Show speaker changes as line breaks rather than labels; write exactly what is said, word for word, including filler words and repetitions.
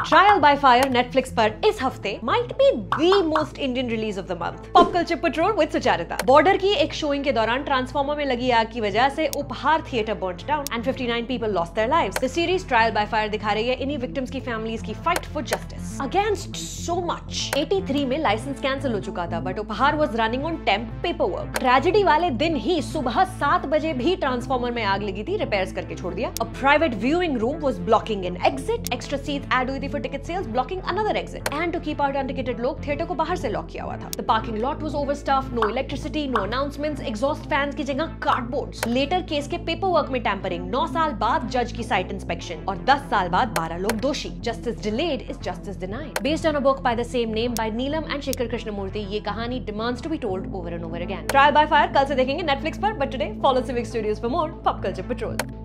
Trial by fire Netflix पर इस हफ्ते might be the most Indian release of the month. Pop culture patrol with Sucharita. Border की एक showing के दौरान ट्रांसफॉर्मर में लगी आग की वजह से Uphaar theatre burned down and fifty nine people lost their lives. The series Trial by Fire दिखा रही है इन्हीं विक्टिम्स की फैमिलीज की fight for justice against so much. Eighty three में लाइसेंस कैंसिल हो चुका था but Uphaar was running on temp paper work. Tragedy वाले दिन ही सुबह सात बजे भी ट्रांसफॉर्मर में आग लगी थी, रिपेयर्स करके छोड़ दिया। A private viewing room was blocking an exit. Extra seats add हुई थी for ticket sales, blocking another exit. And to keep out unticketed लोग थिएटर को बाहर से लॉक किया हुआ था। The parking lot was overstaffed, no electricity, no announcements, exhaust fans की जगह कार्डबोर्ड्स। लेटर केस के पेपर वर्क में टैंपरिंग, नौ साल बाद जज की साइट इंस्पेक्शन और दस साल बाद बारह लोग दोषी। Justice delayed is justice denied. Based on a book by the same name by Neelam and Shekhar Krishnamoorthy, ये कहानी demands to be told over and over again. Trial by Fire कल से देखेंगे नेटफ्लिक्स पर, but today follow Civic Studios for more pop culture petrol.